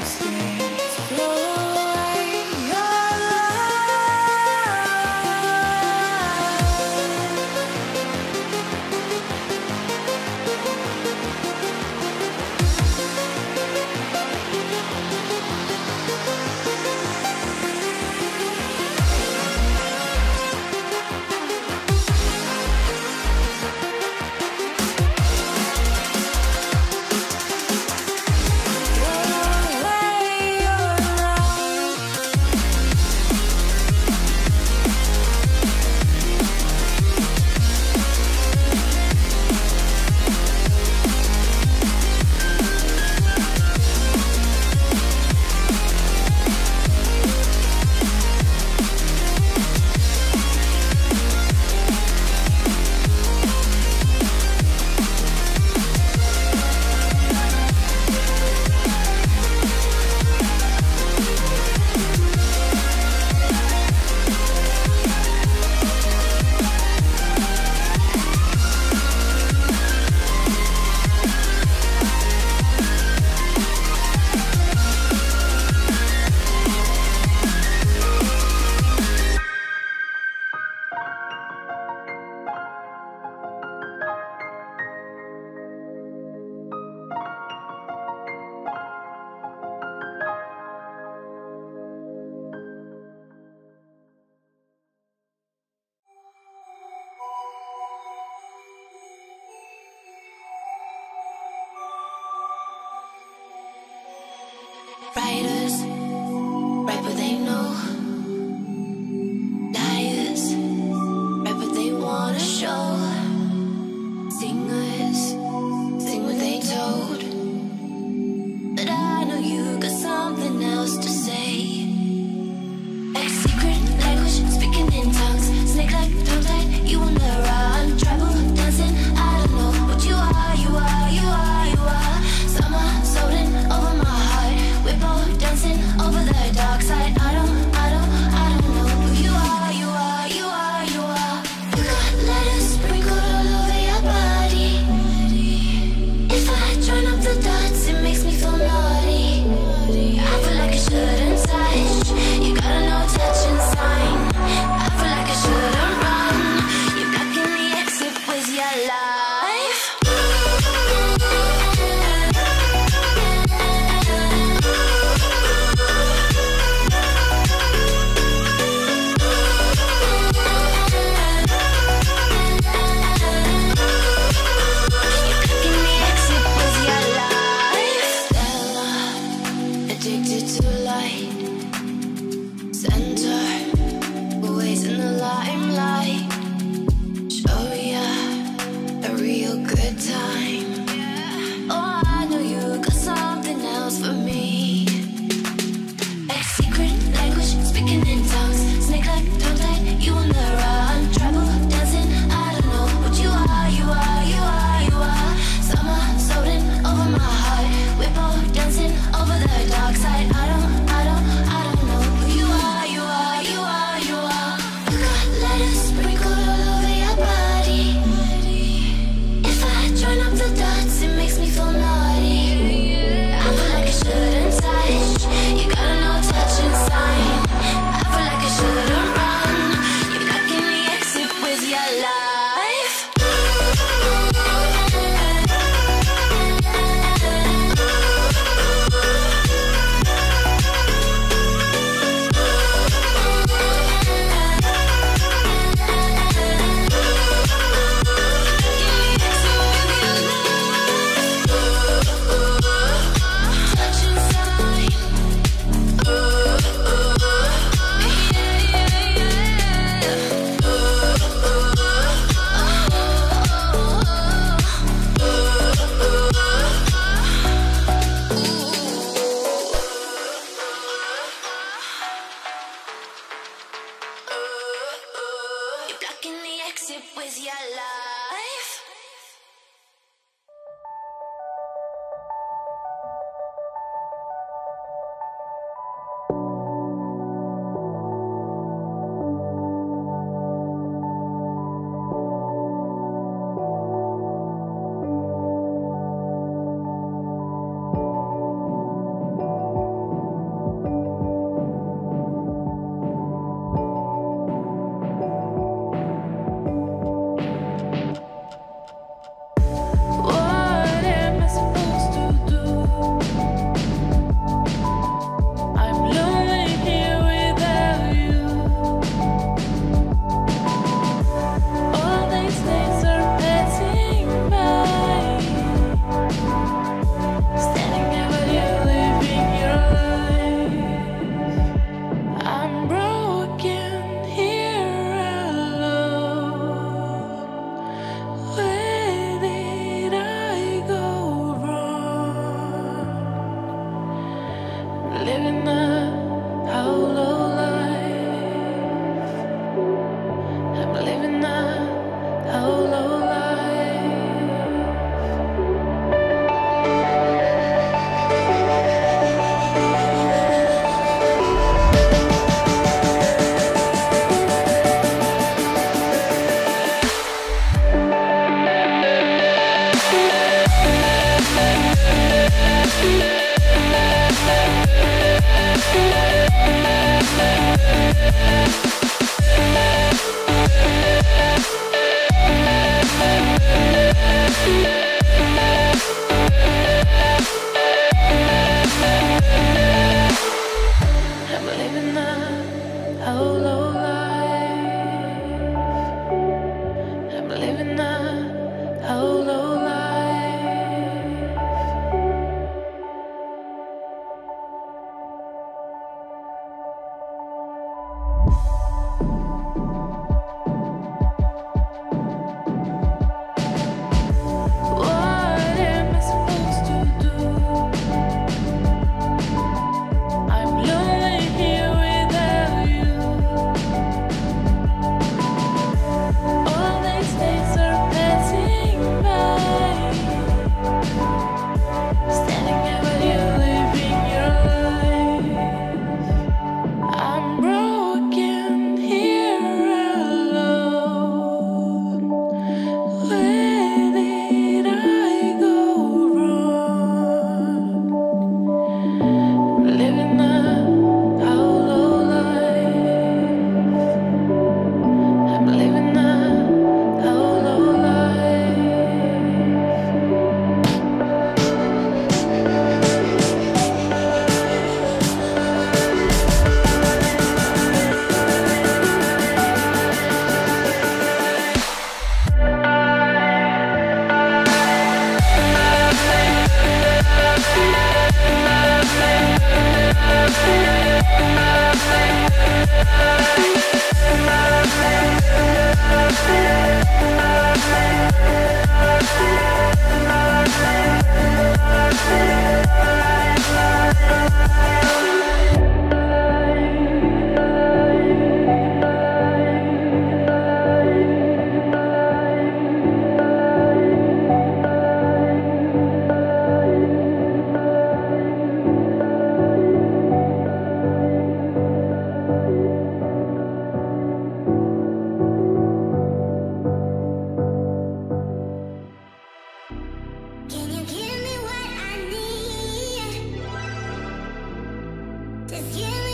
Writers write what they know. Liars write what they wanna show. Singers sing what they told. But I know you got something else to say. A secret language, speaking in tongues. Snake like tongue-tied, you on the run. Tribal dancing, I don't know what you are, you are, you are, you are. Summer solding over my heart. We're both dancing over the dark side. I don't know who you are, you are, you are, you are. You got letters sprinkled all over your body. If I join up the dots, it makes me feel naughty. I feel like I shouldn't touch. You got a no touching sign. I feel like I shouldn't run. You're blocking the exit with your life. Addicted to light, center, always in the limelight. Show ya a real good time. Oh, I know you got something else for me. A secret language, speaking in tongues. Snake like tongue-tied, you on the run. Tribal dancing, I don't know what you are, you are, you are, you are. Summer solding over my heart. We're both dancing over the dark side. I don't living a hollow life. I'm living a hollow life. I'm living a hollow life. I'm living a hollow life. What am I supposed to do? I'm lonely here without you. All these days are passing by, standing there while you're living your life. I'm broken here alone. Where did I go wrong? Living a hollow life. I'm living a hollow life. Can you give me what I need? Just give